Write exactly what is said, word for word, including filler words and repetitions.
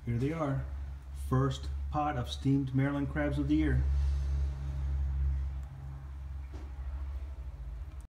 Here they are. First pot of steamed Maryland crabs of the year.